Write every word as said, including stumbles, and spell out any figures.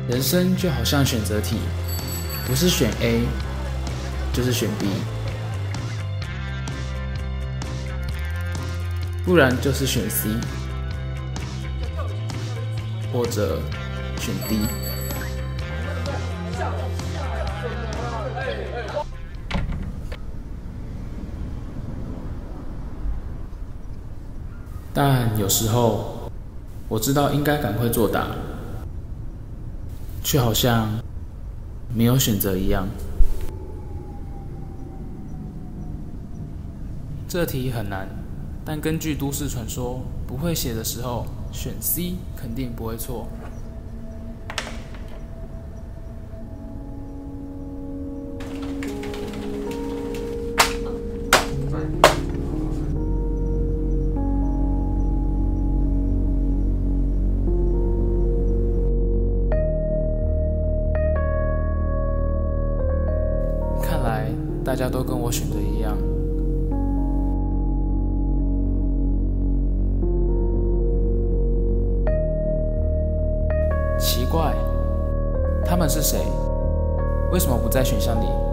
人生就好像选择题，不是选 A， 就是选 B， 不然就是选 C， 或者选 D。但有时候，我知道应该赶快作答，却好像没有选择一样。这题很难，但根据都市传说，不会写的时候选 C 肯定不会错。看来大家都跟我选的一样。奇怪，他们是谁？为什么不在选项里？